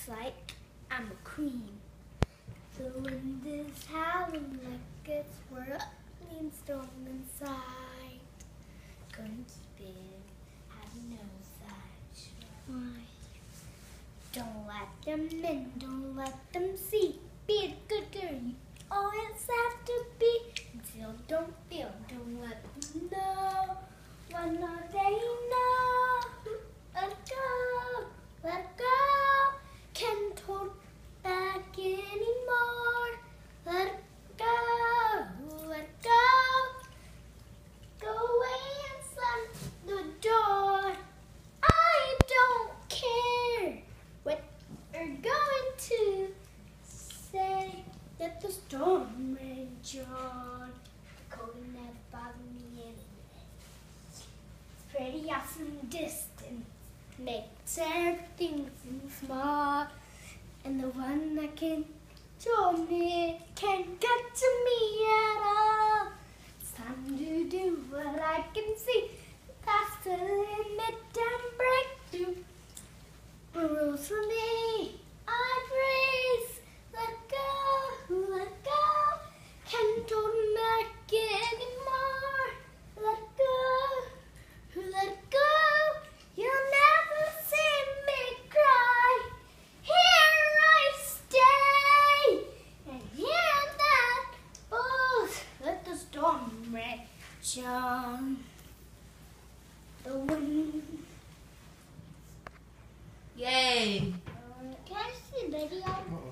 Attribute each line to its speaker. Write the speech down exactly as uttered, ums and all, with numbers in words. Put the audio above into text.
Speaker 1: looks like I'm a queen. The wind is howling like it's whirling and storm inside. Going to spin, have no side. Why? Don't let them in, don't let them see. Be a good girl, you always have to be. Until don't feel, don't let them know. One more day, no. Let go, let go. Can't hold back anymore. Let go, let go. Go away and slam the door. I don't care what you're going to say. Let the storm rage on. The cold will never bother me anyway. It's pretty awesome distance. Makes everything seem small. And the one that can show me can't get to me at all. It's time to do what I can see. Past the limit and break through. Rules for me, I breathe. Let go, let go. Can't hold back anymore. Let go, let go. You'll never see me cry. Here I stay, and here that blows. Let the storm rage on. The wind.
Speaker 2: Yay!
Speaker 1: Can I see the video?